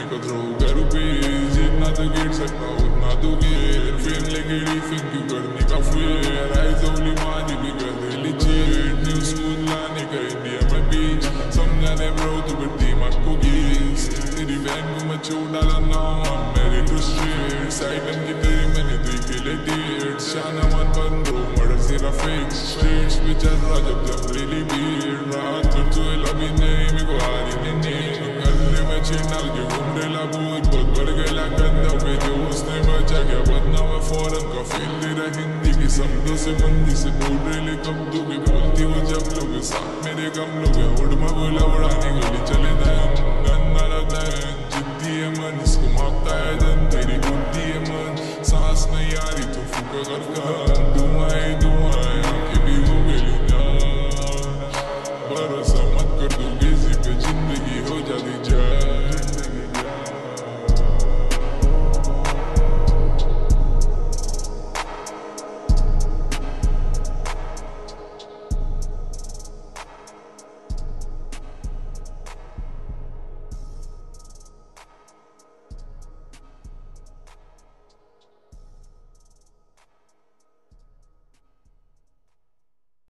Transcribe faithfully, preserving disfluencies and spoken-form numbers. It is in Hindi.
मैं कतरो करूँ पेज, जितना तो गिर सकता उतना तो गिर, फेम लेके डिफेंड क्यों करने का फेयर, आइज ओनली मानी भी कर दे लिचिट, न्यू स्कूल लाने का इंडिया में बीच, समझाने ब्रो तो फिर दिमाग को गीस, तेरी वैन को मैं छोड़ डाला ना, मेरे टू स्ट्रीट, साइडन की तेरी मैंने देखे ले डेट, शाना मन बंद हो मर्डर तेरा फिक्स, स्ट्रीट्स पे चल रहा जब जब रियली भीड़, रात भर तो लभी नहीं मेरे को हारी नहीं नहीं, गले में छेड़ डाल के घूम रेला भूत, बहुत बढ़ गया गंदा पे जो उसने बचा क्या बदना मैं फौरन का फेल तेरा हिंदी की शब्दों से बंदी से बोल रेले कब दोगे, बोलती हो जब लोग साथ मेरे कम लोग उड़ में बोला उड़ाने गली चले दम, गन्ना लगता है जिद्दी है मन, इसको मापता है धन, तेरी बुद्धि है मन, सांस नहीं आ रही तो फूका कर